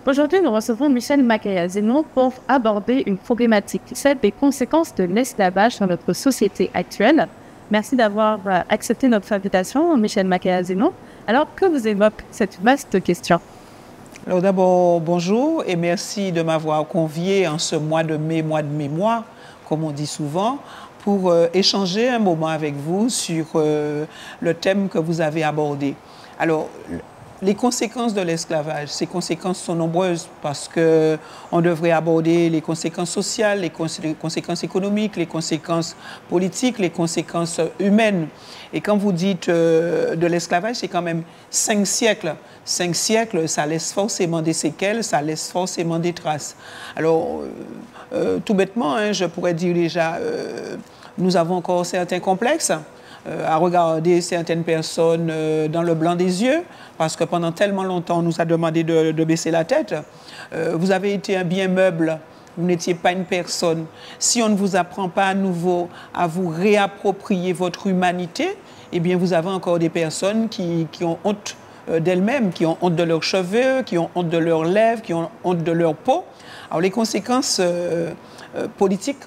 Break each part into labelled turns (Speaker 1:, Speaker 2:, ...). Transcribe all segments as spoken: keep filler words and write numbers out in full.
Speaker 1: Aujourd'hui, nous recevons Michel Makaya-Zeno pour aborder une problématique, celle des conséquences de l'esclavage sur notre société actuelle. Merci d'avoir accepté notre invitation, Michel Makaya-Zeno. Alors, que vous évoque cette vaste question?
Speaker 2: Alors d'abord, bonjour et merci de m'avoir convié en ce mois de mai, mois de mémoire, comme on dit souvent, pour euh, échanger un moment avec vous sur euh, le thème que vous avez abordé. Alors, les conséquences de l'esclavage, ces conséquences sont nombreuses parce qu'on devrait aborder les conséquences sociales, les, cons les conséquences économiques, les conséquences politiques, les conséquences humaines. Et quand vous dites euh, de l'esclavage, c'est quand même cinq siècles. Cinq siècles, ça laisse forcément des séquelles, ça laisse forcément des traces. Alors, euh, euh, tout bêtement, hein, je pourrais dire déjà, euh, nous avons encore certains complexes euh, à regarder certaines personnes euh, dans le blanc des yeux, parce que pendant tellement longtemps, on nous a demandé de, de baisser la tête. Euh, vous avez été un bien meuble. Vous n'étiez pas une personne. Si on ne vous apprend pas à nouveau à vous réapproprier votre humanité, eh bien, vous avez encore des personnes qui, qui ont honte d'elles-mêmes, qui ont honte de leurs cheveux, qui ont honte de leurs lèvres, qui ont honte de leur peau. Alors, les conséquences euh, euh, politiques,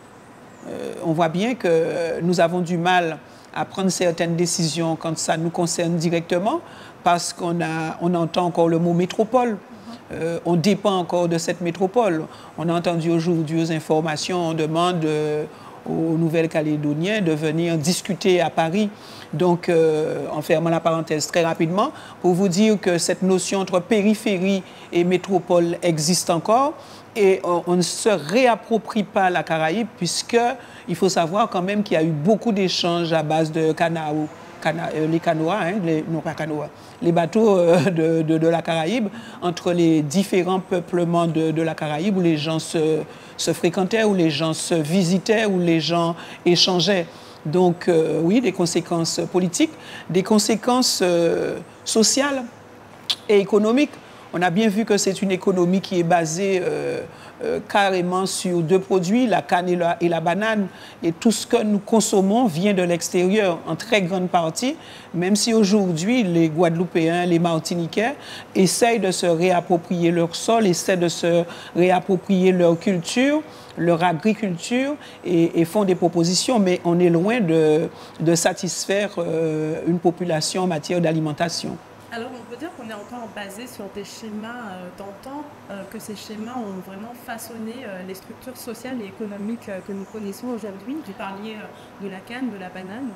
Speaker 2: euh, on voit bien que nous avons du mal à prendre certaines décisions quand ça nous concerne directement, parce qu'on a, on entend encore le mot métropole. Euh, on dépend encore de cette métropole. On a entendu aujourd'hui aux informations, on demande euh, aux Nouvelles-Calédoniens de venir discuter à Paris. Donc, euh, en fermant la parenthèse très rapidement, pour vous dire que cette notion entre périphérie et métropole existe encore et on, on ne se réapproprie pas la Caraïbe puisqu'il faut savoir quand même qu'il y a eu beaucoup d'échanges à base de canoës. Cana, euh, les canoës, hein, les, non pas canoës, les bateaux euh, de, de, de la Caraïbe, entre les différents peuplements de, de la Caraïbe où les gens se, se fréquentaient, où les gens se visitaient, où les gens échangeaient. Donc euh, oui, des conséquences politiques, des conséquences euh, sociales et économiques. On a bien vu que c'est une économie qui est basée euh, euh, carrément sur deux produits, la canne et la, et la banane. Et tout ce que nous consommons vient de l'extérieur, en très grande partie, même si aujourd'hui, les Guadeloupéens, les Martiniquais essayent de se réapproprier leur sol, essayent de se réapproprier leur culture, leur agriculture et, et font des propositions, mais on est loin de, de satisfaire euh, une population en matière d'alimentation.
Speaker 1: Alors, on peut dire qu'on est encore basé sur des schémas euh, d'antan, euh, que ces schémas ont vraiment façonné euh, les structures sociales et économiques euh, que nous connaissons aujourd'hui. Vous parliez euh, de la canne, de la banane.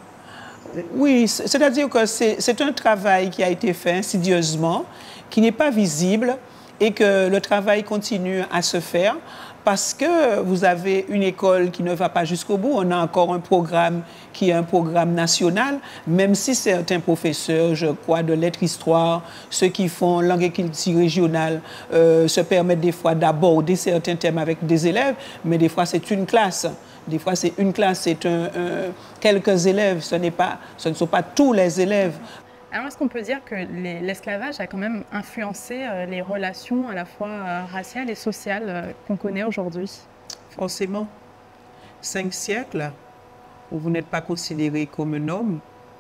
Speaker 2: Oui, c'est-à-dire que c'est un travail qui a été fait insidieusement, qui n'est pas visible et que le travail continue à se faire parce que vous avez une école qui ne va pas jusqu'au bout. On a encore un programme qui est un programme national, même si certains professeurs, je crois, de lettres-histoire, ceux qui font langue et culture régionale, euh, se permettent des fois d'aborder certains thèmes avec des élèves, mais des fois c'est une classe. Des fois, c'est une classe, c'est un, un, quelques élèves, ce, n'est pas, ce ne sont pas tous les élèves.
Speaker 1: Alors, est-ce qu'on peut dire que l'esclavage a quand même influencé euh, les relations à la fois euh, raciales et sociales euh, qu'on connaît aujourd'hui?
Speaker 2: Forcément. Cinq siècles où vous n'êtes pas considéré comme un homme,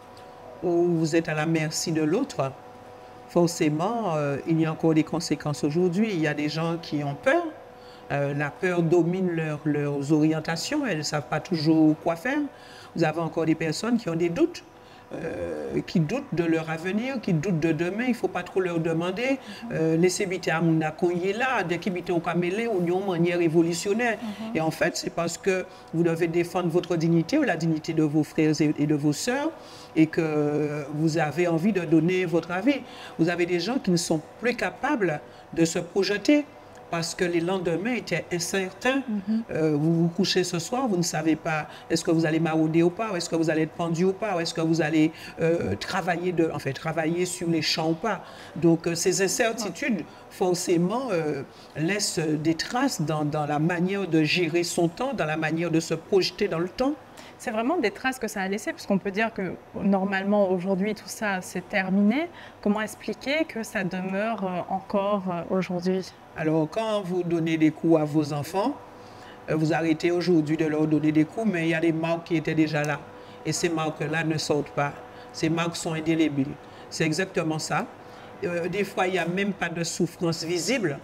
Speaker 2: où vous êtes à la merci de l'autre, forcément, euh, il y a encore des conséquences aujourd'hui. Il y a des gens qui ont peur. Euh, la peur domine leur, leurs orientations, elles ne savent pas toujours quoi faire. Vous avez encore des personnes qui ont des doutes, euh, qui doutent de leur avenir, qui doutent de demain, il ne faut pas trop leur demander. Euh, laissez biter à mon accoyer là, dès qu'ils bitent au camélé, on y a une manière révolutionnaire. Mm-hmm. Et en fait, c'est parce que vous devez défendre votre dignité ou la dignité de vos frères et de vos sœurs et que vous avez envie de donner votre avis. Vous avez des gens qui ne sont plus capables de se projeter, parce que les lendemains étaient incertains. Mm-hmm. euh, vous vous couchez ce soir, vous ne savez pas est-ce que vous allez marauder ou pas, est-ce que vous allez être pendu ou pas, est-ce que vous allez euh, travailler, de, en fait, travailler sur les champs ou pas. Donc euh, ces incertitudes, forcément, euh, laissent des traces dans, dans la manière de gérer son temps, dans la manière de se projeter dans le temps.
Speaker 1: C'est vraiment des traces que ça a laissé, parce qu'on peut dire que normalement, aujourd'hui, tout ça, c'est terminé. Comment expliquer que ça demeure encore aujourd'hui?
Speaker 2: Alors, quand vous donnez des coups à vos enfants, vous arrêtez aujourd'hui de leur donner des coups, mais il y a des marques qui étaient déjà là. Et ces marques-là ne sortent pas. Ces marques sont indélébiles. C'est exactement ça. Euh, des fois, il n'y a même pas de souffrance visible,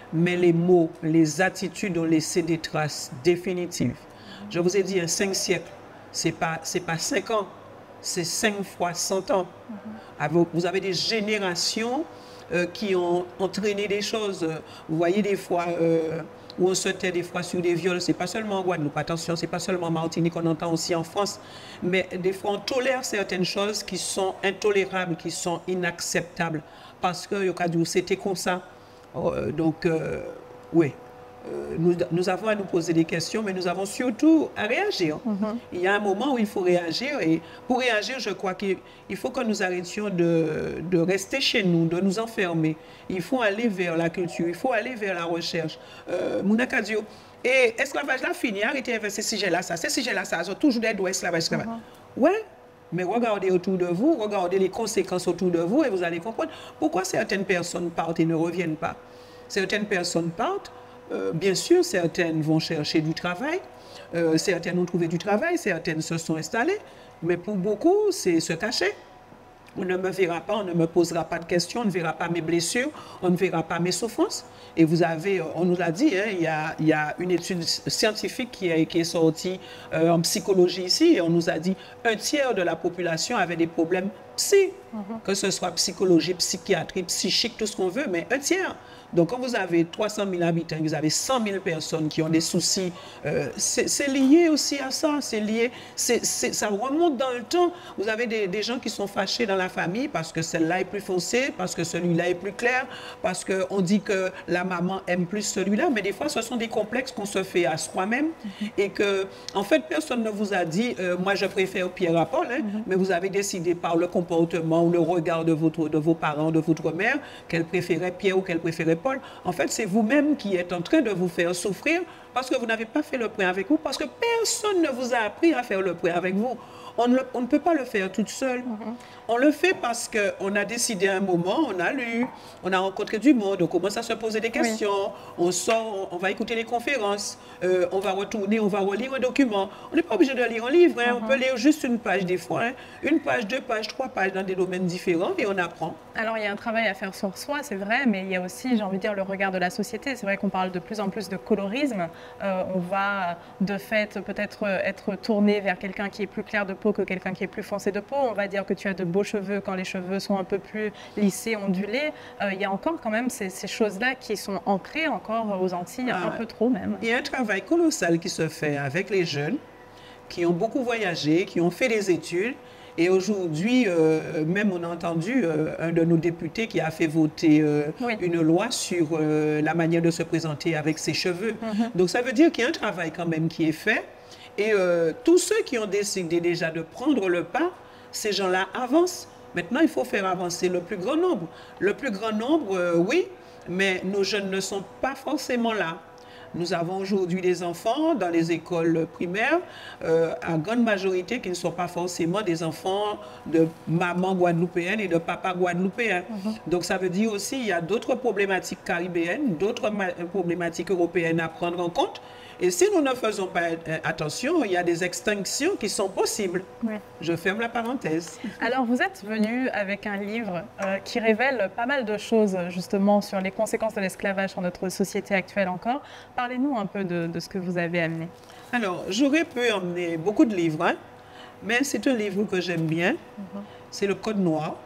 Speaker 2: mais les mots, les attitudes ont laissé des traces définitives. Je vous ai dit, un cinq siècles, ce n'est pas, c'est pas cinq ans, c'est cinq fois cent ans. Mm-hmm. Vous avez des générations euh, qui ont entraîné des choses. Vous voyez des fois... Euh, où on se tait des fois sur des viols, c'est pas seulement en Guadeloupe, attention, c'est pas seulement en Martinique, on entend aussi en France, mais des fois on tolère certaines choses qui sont intolérables, qui sont inacceptables, parce que c'était comme ça. Euh, donc, euh, oui. Nous, nous avons à nous poser des questions, mais nous avons surtout à réagir. Mm-hmm. Il y a un moment où il faut réagir, et pour réagir, je crois qu'il faut que nous arrêtions de, de rester chez nous, de nous enfermer. Il faut aller vers la culture, il faut aller vers la recherche. Euh, Mounakadio. Et esclavage là fini, arrêtez avec ces sujets-là, ça. Ces sujets-là, ça, ils ont toujours des droits esclavage, esclavage. Mm-hmm. Ouais, mais regardez autour de vous, regardez les conséquences autour de vous, et vous allez comprendre pourquoi certaines personnes partent et ne reviennent pas. Certaines personnes partent. Euh, bien sûr, certaines vont chercher du travail, euh, certaines ont trouvé du travail, certaines se sont installées, mais pour beaucoup, c'est se cacher. On ne me verra pas, on ne me posera pas de questions, on ne verra pas mes blessures, on ne verra pas mes souffrances. Et vous avez, on nous l'a dit, hein, il, y a, il y a une étude scientifique qui est, qui est sortie euh, en psychologie ici, et on nous a dit un tiers de la population avait des problèmes psy, mm-hmm. que ce soit psychologie, psychiatrie, psychique, tout ce qu'on veut, mais un tiers. Donc, quand vous avez trois cent mille habitants, vous avez cent mille personnes qui ont des soucis, euh, c'est lié aussi à ça. C'est lié, c'est, c'est, ça remonte dans le temps. Vous avez des, des gens qui sont fâchés dans la famille parce que celle-là est plus foncée, parce que celui-là est plus clair, parce qu'on dit que la maman aime plus celui-là. Mais des fois, ce sont des complexes qu'on se fait à soi-même. Mm-hmm. Et que, en fait, personne ne vous a dit, euh, moi, je préfère Pierre à Paul, hein, mm-hmm. mais vous avez décidé par le comportement ou le regard de, votre, de vos parents, de votre mère, qu'elle préférait Pierre ou qu'elle préférait Paul. En fait, c'est vous-même qui êtes en train de vous faire souffrir parce que vous n'avez pas fait le point avec vous, parce que personne ne vous a appris à faire le point avec vous. On ne, on ne peut pas le faire toute seule. Mm-hmm. On le fait parce qu'on a décidé à un moment, on a lu, on a rencontré du monde, on commence à se poser des questions, oui. on sort, on, on va écouter les conférences, euh, on va retourner, on va relire un document. On n'est pas obligé de lire un livre, hein. Mm-hmm. On peut lire juste une page des fois, hein. Une page, deux pages, trois pages dans des domaines différents et on apprend.
Speaker 1: Alors, il y a un travail à faire sur soi, c'est vrai, mais il y a aussi, j'ai envie de dire, le regard de la société. C'est vrai qu'on parle de plus en plus de colorisme. Euh, on va, de fait, peut-être être tourné vers quelqu'un qui est plus clair de peau que quelqu'un qui est plus foncé de peau. On va dire que tu as de beaux cheveux quand les cheveux sont un peu plus lissés, ondulés. Euh, il y a encore quand même ces, ces choses-là qui sont ancrées encore aux Antilles, ah, un peu trop même.
Speaker 2: Il y a un travail colossal qui se fait avec les jeunes qui ont beaucoup voyagé, qui ont fait des études. Et aujourd'hui, euh, même on a entendu euh, un de nos députés qui a fait voter euh, oui. une loi sur euh, la manière de se présenter avec ses cheveux. Mm-hmm. Donc ça veut dire qu'il y a un travail quand même qui est fait. Et euh, tous ceux qui ont décidé déjà de prendre le pas, ces gens-là avancent. Maintenant, il faut faire avancer le plus grand nombre. Le plus grand nombre, euh, oui, mais nos jeunes ne sont pas forcément là. Nous avons aujourd'hui des enfants dans les écoles primaires, euh, à grande majorité qui ne sont pas forcément des enfants de maman guadeloupéenne et de papa guadeloupéen. Mm-hmm. Donc ça veut dire aussi qu'il y a d'autres problématiques caribéennes, d'autres problématiques européennes à prendre en compte. Et si nous ne faisons pas attention, il y a des extinctions qui sont possibles. Oui. Je ferme la parenthèse.
Speaker 1: Alors, vous êtes venu avec un livre euh, qui révèle pas mal de choses, justement, sur les conséquences de l'esclavage sur notre société actuelle encore. Parlez-nous un peu de, de ce que vous avez amené.
Speaker 2: Alors, j'aurais pu emmener beaucoup de livres, hein, mais c'est un livre que j'aime bien. Mm-hmm. C'est le Code noir.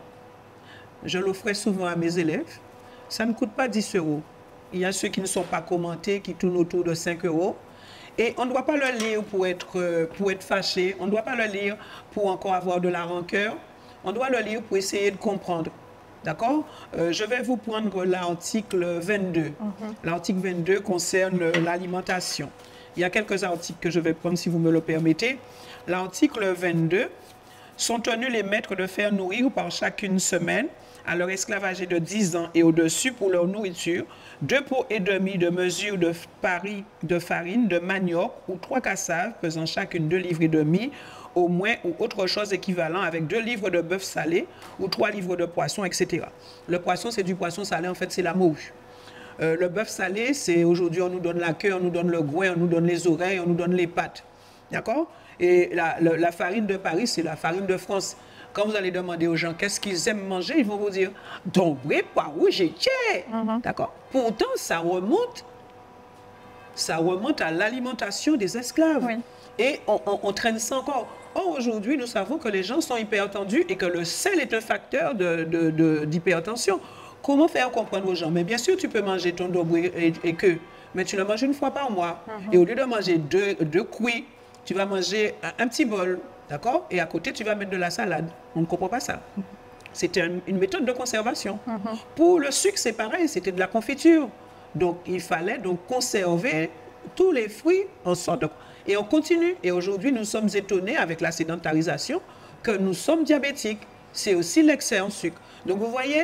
Speaker 2: Je l'offrais souvent à mes élèves. Ça ne coûte pas dix euros. Il y a ceux qui ne sont pas commentés, qui tournent autour de cinq euros. Et on ne doit pas le lire pour être, pour être fâché. On ne doit pas le lire pour encore avoir de la rancœur. On doit le lire pour essayer de comprendre. D'accord ? euh, Je vais vous prendre l'article vingt-deux. Mm-hmm. L'article vingt-deux concerne l'alimentation. Il y a quelques articles que je vais prendre si vous me le permettez. L'article vingt-deux. Sont tenus les maîtres de faire nourrir par chacune semaine à leur esclavagé de dix ans et au-dessus pour leur nourriture, deux pots et demi de mesure de, pari, de farine, de manioc ou trois cassaves pesant chacune deux livres et demi, au moins ou autre chose équivalent avec deux livres de bœuf salé ou trois livres de poisson, et cetera. Le poisson, c'est du poisson salé, en fait, c'est la morue. Euh, le bœuf salé, c'est aujourd'hui, on nous donne la queue, on nous donne le groin, on nous donne les oreilles, on nous donne les pattes. D'accord ? Et la, la, la farine de Paris, c'est la farine de France. Quand vous allez demander aux gens qu'est-ce qu'ils aiment manger, ils vont vous dire dombré, pois rouge et tchè. Mm-hmm. D'accord? Pourtant, ça remonte, ça remonte à l'alimentation des esclaves. Oui. Et on, on, on traîne ça encore. Or, aujourd'hui, nous savons que les gens sont hypertendus et que le sel est un facteur de, de, de, d'hypertension. Comment faire comprendre aux gens? Mais bien sûr, tu peux manger ton dombré et, et que, mais tu le manges une fois par mois. Mm-hmm. Et au lieu de manger deux, deux cuits, tu vas manger un, un petit bol, d'accord? Et à côté, tu vas mettre de la salade. On ne comprend pas ça. Mm-hmm. C'était un, une méthode de conservation. Mm-hmm. Pour le sucre, c'est pareil, c'était de la confiture. Donc, il fallait donc conserver tous les fruits en sorte de... Et on continue. Et aujourd'hui, nous sommes étonnés avec la sédentarisation que nous sommes diabétiques. C'est aussi l'excès en sucre. Donc, vous voyez,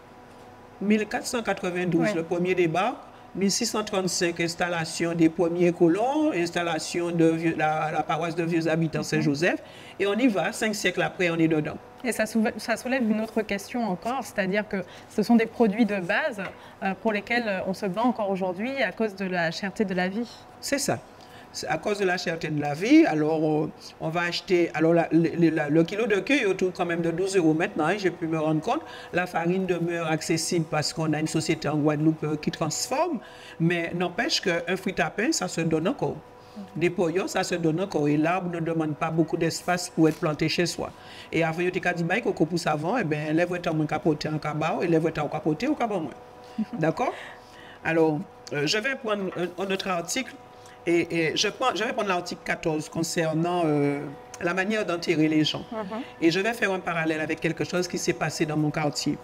Speaker 2: mille quatre cent quatre-vingt-douze, oui. Le premier débat, mille six cent trente-cinq, installation des premiers colons, installation de vieux, la, la paroisse de Vieux Habitants Saint-Joseph, et on y va, cinq siècles après, on est dedans.
Speaker 3: Et ça soulève, ça soulève une autre question encore, c'est-à-dire que ce sont des produits de base euh, pour lesquels on se bat encore aujourd'hui à cause de la cherté de la vie.
Speaker 2: C'est ça. À cause de la cherté de la vie, alors on, on va acheter, alors la, le, la, le kilo de queue est autour quand même de douze euros maintenant, hein, j'ai pu me rendre compte. La farine demeure accessible parce qu'on a une société en Guadeloupe euh, qui transforme, mais n'empêche qu'un fruit à pain, ça se donne encore. Des poyons, ça se donne encore. Et l'arbre ne demande pas beaucoup d'espace pour être planté chez soi. Et avant, il y a des gens qui ont poussé avant, et bien, les voitures ont capoté en cabao, et les voitures ont capoté au cabao moins. D'accord? Alors, euh, je vais prendre un, un autre article. Et, et je, prends, je vais prendre l'article quatorze concernant euh, la manière d'enterrer les gens. Uh-huh. Et je vais faire un parallèle avec quelque chose qui s'est passé dans mon quartier.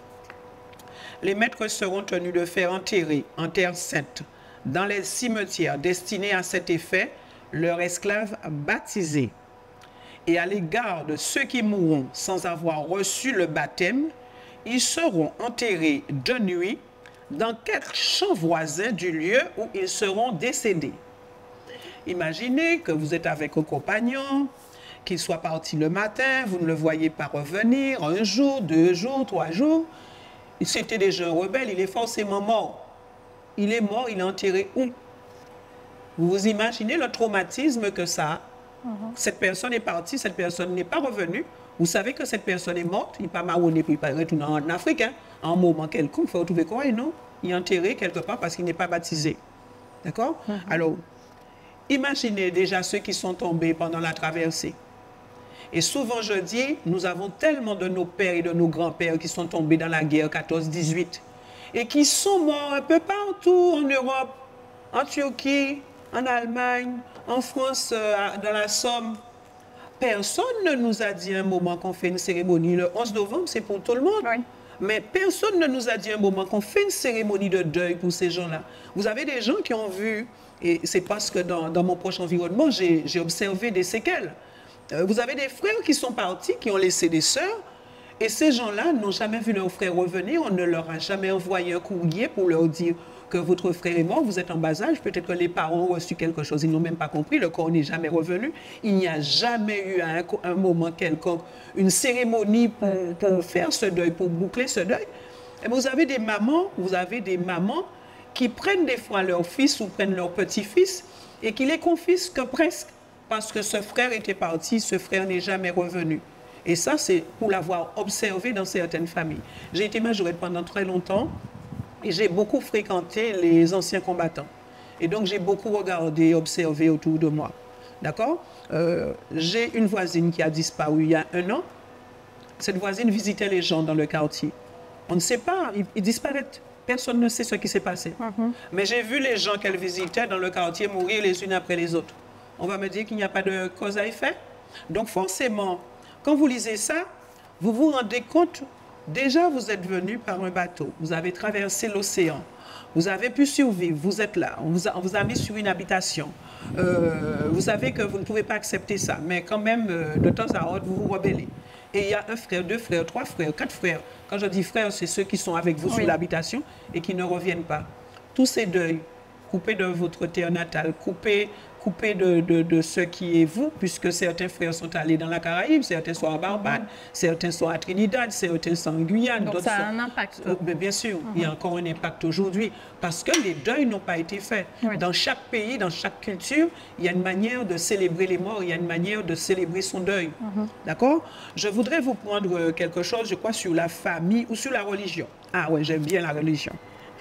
Speaker 2: Les maîtres seront tenus de faire enterrer en terre sainte, dans les cimetières destinés à cet effet, leurs esclaves baptisés. Et à l'égard de ceux qui mourront sans avoir reçu le baptême, ils seront enterrés de nuit dans quelques champs voisins du lieu où ils seront décédés. Imaginez que vous êtes avec un compagnon, qu'il soit parti le matin, vous ne le voyez pas revenir, un jour, deux jours, trois jours. C'était déjà un rebelle, il est forcément mort. Il est mort, il est enterré où? Vous vous imaginez le traumatisme que ça a? Uh-huh. Cette personne est partie, cette personne n'est pas revenue. Vous savez que cette personne est morte, il n'est pas marronné, puis il pas retourner en Afrique. Hein? En un moment quelconque, il faut retrouver quoi? Et non, il est enterré quelque part parce qu'il n'est pas baptisé. D'accord? Uh-huh. Alors, imaginez déjà ceux qui sont tombés pendant la traversée. Et souvent, je dis, nous avons tellement de nos pères et de nos grands-pères qui sont tombés dans la guerre quatorze dix-huit et qui sont morts un peu partout en Europe, en Turquie, en Allemagne, en France, euh, dans la Somme. Personne ne nous a dit un moment qu'on fait une cérémonie. Le onze novembre, c'est pour tout le monde. Oui. Mais personne ne nous a dit un moment qu'on fait une cérémonie de deuil pour ces gens-là. Vous avez des gens qui ont vu, et c'est parce que dans, dans mon proche environnement, j'ai observé des séquelles. Euh, vous avez des frères qui sont partis, qui ont laissé des sœurs, et ces gens-là n'ont jamais vu leurs frères revenir, on ne leur a jamais envoyé un courrier pour leur dire que votre frère est mort, vous êtes en bas âge, peut-être que les parents ont reçu quelque chose, ils n'ont même pas compris, le corps n'est jamais revenu. Il n'y a jamais eu à un, un moment quelconque une cérémonie pour, pour faire ce deuil, pour boucler ce deuil. Et vous avez des mamans, vous avez des mamans qui prennent des fois leur fils ou prennent leur petit-fils et qui les confisquent presque parce que ce frère était parti, ce frère n'est jamais revenu. Et ça, c'est pour l'avoir observé dans certaines familles. J'ai été majorette pendant très longtemps et j'ai beaucoup fréquenté les anciens combattants. Et donc, j'ai beaucoup regardé, observé autour de moi. D'accord? euh, J'ai une voisine qui a disparu il y a un an. Cette voisine visitait les gens dans le quartier. On ne sait pas, ils, ils disparaissent. Personne ne sait ce qui s'est passé. Uh-huh. Mais j'ai vu les gens qu'elle visitait dans le quartier mourir les unes après les autres. On va me dire qu'il n'y a pas de cause à effet. Donc, forcément, quand vous lisez ça, vous vous rendez compte, déjà vous êtes venu par un bateau, vous avez traversé l'océan, vous avez pu survivre, vous êtes là, on vous a, on vous a mis sur une habitation. Euh, vous savez que vous ne pouvez pas accepter ça, mais quand même, euh, de temps à autre, vous vous rebellez. Et il y a un frère, deux frères, trois frères, quatre frères. Quand je dis frères, c'est ceux qui sont avec vous oui. sur l'habitation et qui ne reviennent pas. Tous ces deuils, coupés de votre terre natale, coupés, coupé de, de, de ce qui est vous, puisque certains frères sont allés dans la Caraïbe, certains sont à Barbade, mm-hmm. certains sont à Trinidad, certains sont en Guyane.
Speaker 3: Donc ça a
Speaker 2: sont...
Speaker 3: un impact.
Speaker 2: Euh, mais bien sûr, mm-hmm. il y a encore un impact aujourd'hui, parce que les deuils n'ont pas été faits. Oui. Dans chaque pays, dans chaque culture, il y a une manière de célébrer les morts, il y a une manière de célébrer son deuil. Mm-hmm. D'accord? Je voudrais vous prendre quelque chose, je crois, sur la famille ou sur la religion. Ah ouais, j'aime bien la religion.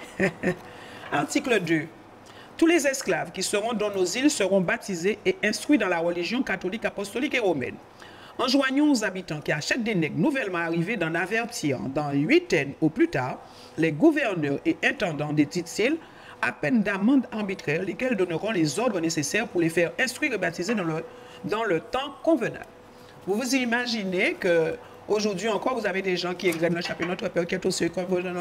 Speaker 2: Article deux. Tous les esclaves qui seront dans nos îles seront baptisés et instruits dans la religion catholique, apostolique et romaine. Enjoignons aux habitants qui achètent des nègres nouvellement arrivés d'en avertir dans huitaine au plus tard les gouverneurs et intendants des dites îles à peine d'amende arbitraire, lesquels donneront les ordres nécessaires pour les faire instruire et baptiser dans le, dans le temps convenable. Vous vous imaginez que aujourd'hui encore, vous avez des gens qui égrènent le chapelet, notre Père qui est au ciel,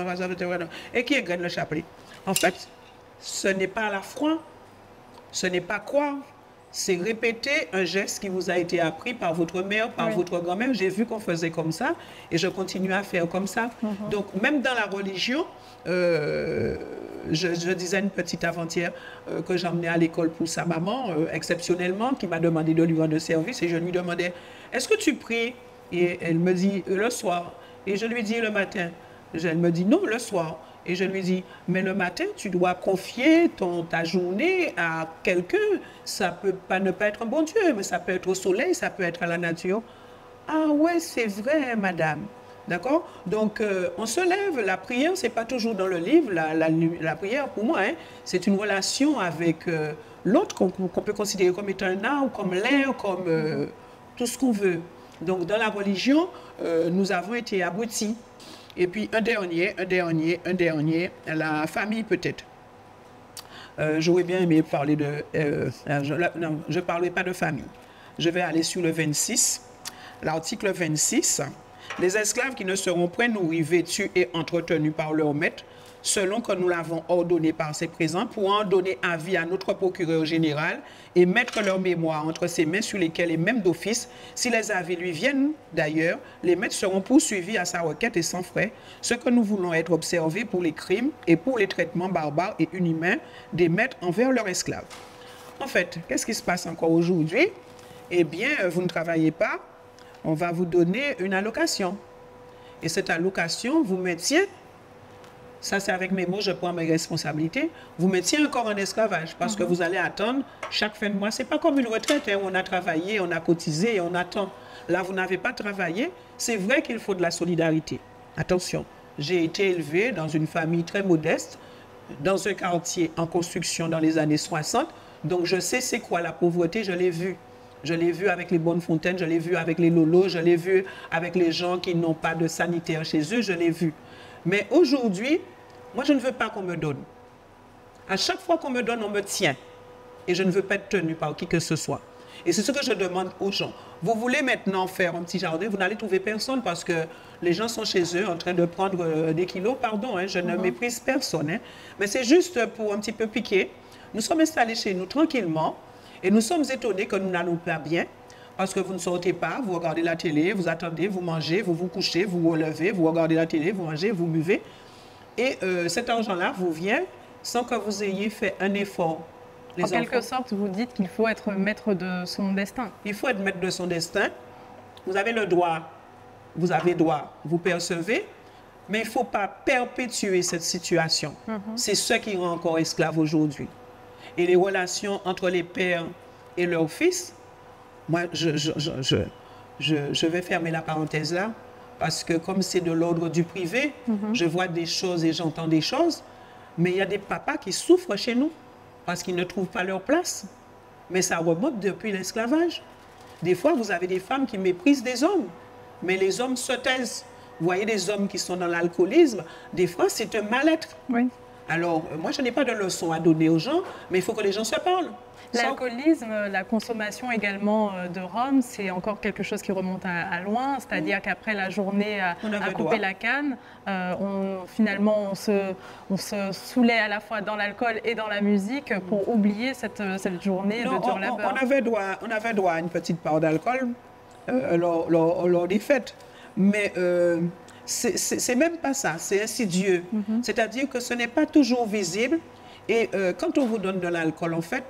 Speaker 2: et qui égrènent le chapelet. En fait, ce n'est pas la foi, ce n'est pas croire, c'est répéter un geste qui vous a été appris par votre mère, par oui. votre grand-mère. J'ai vu qu'on faisait comme ça et je continue à faire comme ça. Mm-hmm. Donc, même dans la religion, euh, je, je disais une petite avant-hier euh, que j'emmenais à l'école pour sa maman, euh, exceptionnellement, qui m'a demandé de lui rendre service et je lui demandais, est-ce que tu pries? Et elle me dit, le soir. Et je lui dis, le matin. Elle me dit, non, le soir. Et je lui dis, mais le matin, tu dois confier ton, ta journée à quelqu'un. Ça peut pas ne pas être un bon Dieu, mais ça peut être au soleil, ça peut être à la nature. Ah ouais, c'est vrai, madame. D'accord? Donc, euh, on se lève. La prière, c'est pas toujours dans le livre. La, la, la prière, pour moi, hein, c'est une relation avec euh, l'autre qu'on qu'on peut considérer comme étant un arbre, comme l'air, comme euh, tout ce qu'on veut. Donc, dans la religion, euh, nous avons été abrutis. Et puis, un dernier, un dernier, un dernier, la famille peut-être. Euh, J'aurais bien aimé parler de... Euh, je, non, je ne parlerai pas de famille. Je vais aller sur le vingt-six. L'article vingt-six. Les esclaves qui ne seront point nourris, vêtus et entretenus par leur maître, selon que nous l'avons ordonné par ses présents, pour en donner avis à notre procureur général et mettre leur mémoire entre ses mains sur lesquelles et même d'office, si les avis lui viennent d'ailleurs, les maîtres seront poursuivis à sa requête et sans frais, ce que nous voulons être observés pour les crimes et pour les traitements barbares et inhumains des maîtres envers leurs esclaves. En fait, qu'est-ce qui se passe encore aujourd'hui? Eh bien, vous ne travaillez pas, on va vous donner une allocation. Et cette allocation vous maintient. Ça, c'est avec mes mots, je prends mes responsabilités. Vous mettiez encore en esclavage parce mm-hmm. que vous allez attendre chaque fin de mois. Ce n'est pas comme une retraite hein, où on a travaillé, on a cotisé et on attend. Là, vous n'avez pas travaillé. C'est vrai qu'il faut de la solidarité. Attention, j'ai été élevé dans une famille très modeste, dans un quartier en construction dans les années soixante. Donc, je sais c'est quoi la pauvreté, je l'ai vu. Je l'ai vu avec les bonnes fontaines, je l'ai vu avec les lolos, je l'ai vu avec les gens qui n'ont pas de sanitaire chez eux, je l'ai vu. Mais aujourd'hui, moi, je ne veux pas qu'on me donne. À chaque fois qu'on me donne, on me tient. Et je ne veux pas être tenu par qui que ce soit. Et c'est ce que je demande aux gens. Vous voulez maintenant faire un petit jardin, vous n'allez trouver personne parce que les gens sont chez eux en train de prendre euh, des kilos. Pardon, hein, je ne mm-hmm. méprise personne. Hein, mais c'est juste pour un petit peu piquer. Nous sommes installés chez nous tranquillement et nous sommes étonnés que nous n'allons pas bien. Parce que vous ne sortez pas, vous regardez la télé, vous attendez, vous mangez, vous vous couchez, vous vous relevez, vous regardez la télé, vous mangez, vous buvez. Et euh, cet argent-là vous vient sans que vous ayez fait un effort.
Speaker 3: Les en enfants, quelque sorte, vous dites qu'il faut être maître de son destin.
Speaker 2: Il faut être maître de son destin. Vous avez le droit, vous avez droit, vous percevez, mais il ne faut pas perpétuer cette situation. Mm-hmm. C'est ce qui rend encore esclave aujourd'hui. Et les relations entre les pères et leurs fils, moi, je, je, je, je, je, je vais fermer la parenthèse là, parce que comme c'est de l'ordre du privé, mm-hmm. je vois des choses et j'entends des choses, mais il y a des papas qui souffrent chez nous parce qu'ils ne trouvent pas leur place. Mais ça remonte depuis l'esclavage. Des fois, vous avez des femmes qui méprisent des hommes, mais les hommes se taisent. Vous voyez des hommes qui sont dans l'alcoolisme, des fois, c'est un mal-être.
Speaker 3: Oui.
Speaker 2: Alors, moi, je n'ai pas de leçon à donner aux gens, mais il faut que les gens se parlent.
Speaker 3: L'alcoolisme, la consommation également de rhum, c'est encore quelque chose qui remonte à, à loin, c'est-à-dire mmh. qu'après la journée à, à couper la canne, euh, on, finalement on se, on se saoulait à la fois dans l'alcool et dans la musique pour mmh. oublier cette, cette journée non, de dur labeur.
Speaker 2: On avait droit, on avait droit à une petite part d'alcool euh, lors, lors, lors des fêtes, mais euh, c'est même pas ça, c'est insidieux. Mmh. C'est-à-dire que ce n'est pas toujours visible et euh, quand on vous donne de l'alcool, en fait,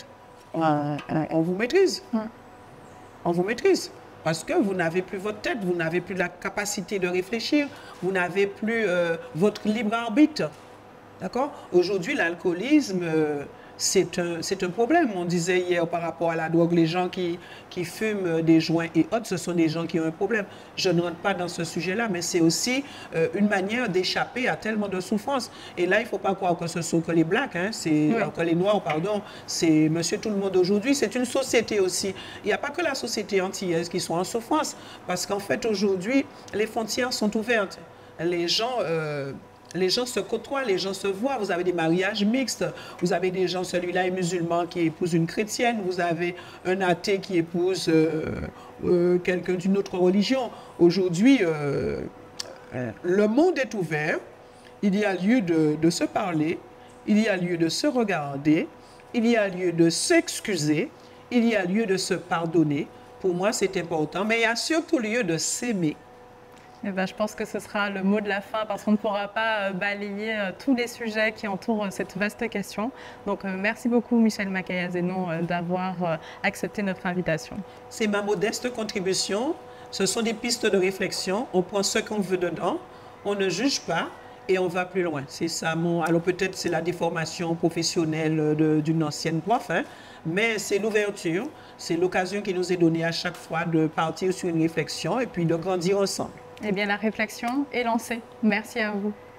Speaker 2: on, on, on vous maîtrise.
Speaker 1: Ouais.
Speaker 2: On vous maîtrise. Parce que vous n'avez plus votre tête, vous n'avez plus la capacité de réfléchir, vous n'avez plus euh, votre libre arbitre. D'accord? Aujourd'hui, l'alcoolisme, euh, c'est un, c'est un problème. On disait hier par rapport à la drogue, les gens qui, qui fument des joints et autres, ce sont des gens qui ont un problème. Je ne rentre pas dans ce sujet-là, mais c'est aussi euh, une manière d'échapper à tellement de souffrance. Et là, il ne faut pas croire que ce sont que les blacks, hein, c'est, oui. euh, que les noirs, pardon, c'est monsieur tout le monde aujourd'hui. C'est une société aussi. Il n'y a pas que la société antillaise qui sont en souffrance, parce qu'en fait, aujourd'hui, les frontières sont ouvertes. Les gens... Euh, Les gens se côtoient, les gens se voient. Vous avez des mariages mixtes. Vous avez des gens, celui-là est musulman qui épouse une chrétienne. Vous avez un athée qui épouse euh, euh, quelqu'un d'une autre religion. Aujourd'hui, euh, le monde est ouvert. Il y a lieu de, de se parler. Il y a lieu de se regarder. Il y a lieu de s'excuser. Il y a lieu de se pardonner. Pour moi, c'est important. Mais il y a surtout lieu de s'aimer.
Speaker 3: Eh ben, je pense que ce sera le mot de la fin parce qu'on ne pourra pas euh, balayer euh, tous les sujets qui entourent euh, cette vaste question. Donc, euh, merci beaucoup, Michel Makaya-Zenon, euh, d'avoir euh, accepté notre invitation.
Speaker 2: C'est ma modeste contribution. Ce sont des pistes de réflexion. On prend ce qu'on veut dedans. On ne juge pas et on va plus loin. C'est ça mon... Alors, peut-être c'est la déformation professionnelle d'une ancienne prof, hein, mais c'est l'ouverture. C'est l'occasion qui nous est donnée à chaque fois de partir sur une réflexion et puis de grandir ensemble.
Speaker 3: Eh bien, la réflexion est lancée. Merci à vous.